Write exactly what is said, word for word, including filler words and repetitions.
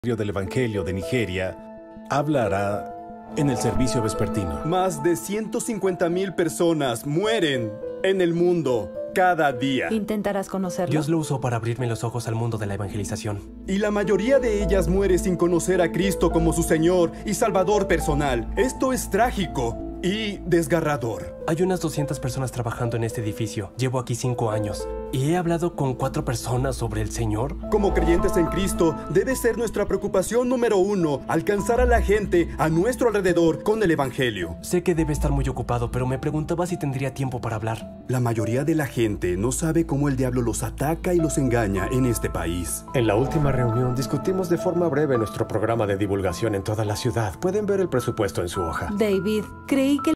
del Evangelio de Nigeria hablará en el servicio vespertino. Más de ciento cincuenta mil personas mueren en el mundo cada día. ¿Intentarás conocerlo? Dios lo usó para abrirme los ojos al mundo de la evangelización. Y la mayoría de ellas muere sin conocer a Cristo como su Señor y Salvador personal. Esto es trágico y desgarrador. Hay unas doscientas personas trabajando en este edificio. Llevo aquí cinco años. ¿Y he hablado con cuatro personas sobre el Señor? Como creyentes en Cristo, debe ser nuestra preocupación número uno alcanzar a la gente a nuestro alrededor con el Evangelio. Sé que debe estar muy ocupado, pero me preguntaba si tendría tiempo para hablar. La mayoría de la gente no sabe cómo el diablo los ataca y los engaña en este país. En la última reunión discutimos de forma breve nuestro programa de divulgación en toda la ciudad. Pueden ver el presupuesto en su hoja. David, creí que